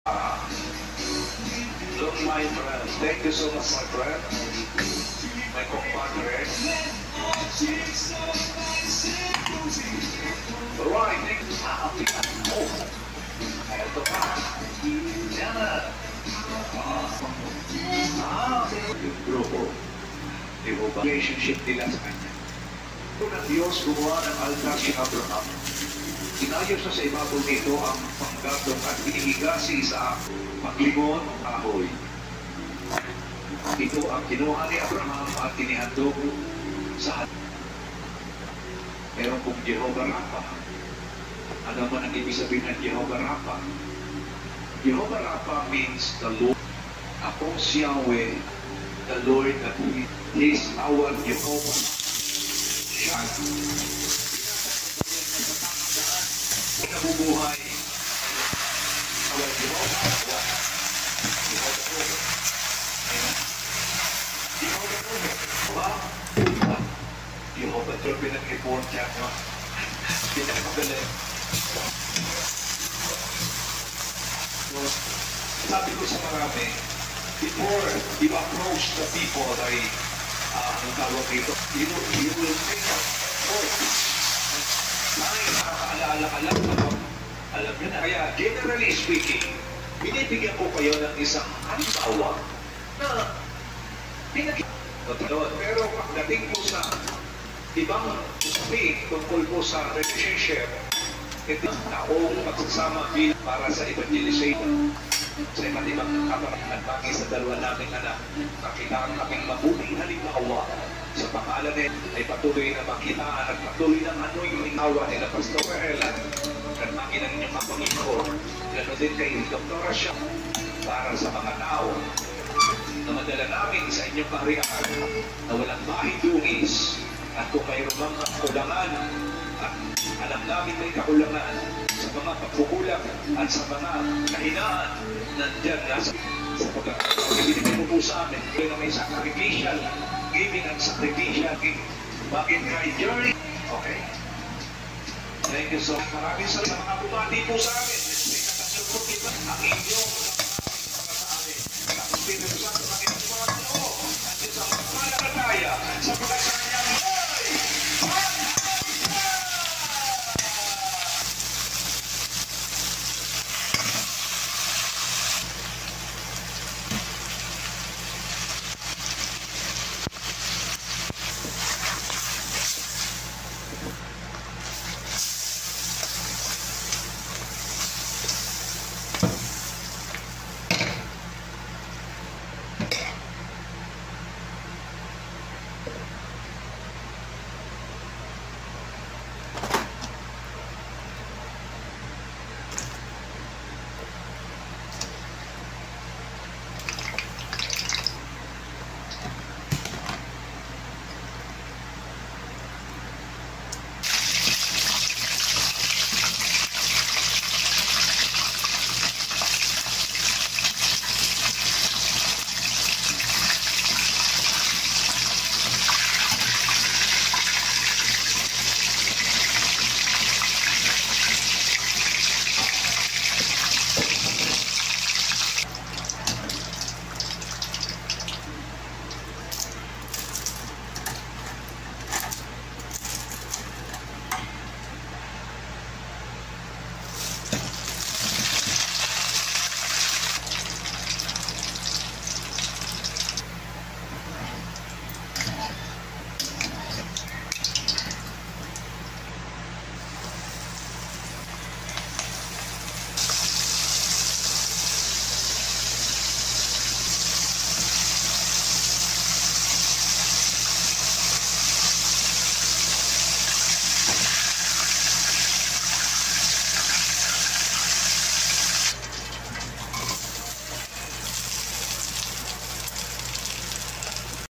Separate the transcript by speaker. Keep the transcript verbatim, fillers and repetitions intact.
Speaker 1: Look, my friend, thank you so much, my friend. My compadre. Alright, thank you. Ah, oh, eto pa. Yan na. Ah, yung grupo. Di mo ba? Relationship nila sa kanya. Kung ang Diyos gumawa ng altar si Abraham, inayos na sa ibabaw nito ang panggatong at pinihigasi sa paglimon kahoy. Ito ang kinuha ni Abraham at tinihandog sa meron pong Jehovah Rapha. Ano man ang ibig sabihin ng Jehovah Rapha? Jehovah Rapha means the Lord. Ako si Yahweh, the Lord that is our Jehovah. Siya. Nabubuhay. Our Jehovah. Jehovah. Jehovah. Jehovah ito pinag-report siya. Pinag-magaling. Sabi ko sa marami, before you approach the people ay uh, ang tawag dito, you, you will make a effort. Ay, nakakaalala ka lang na alam nyo na. Kaya generally speaking, binibigyan ko kayo ng isang halimbawa na pinag- pero pagdating po sa ibang usapin tungkol po sa relationship, ito ang taong pagsasama bilang para sa evangelization sa iba't ibang kaparangan bagay sa dalawa naming anak. Nakita ang aming mabuting halimbawa sa pangalan nito ay patuloy na makitaan at patuloy ng ano yung inawa nila Pastor Ella at makinang inyong mapangiko. Gano'n din kay Doktora siya para sa mga tao na madala namin sa inyong kaharian na walang mahidungis at kung mayroon mga kakulangan at alam namin may kakulangan sa mga pagkukulang at sa mga kahinaan nandyan nasa sa pagkakataon. Ibinigay mo po sa amin kaya may sacrificial giving and sacrificial giving. Bakit kay Journey? Okay. Thank you so much. Maraming sa mga bumati po sa amin. May nakasulpot kita ang inyo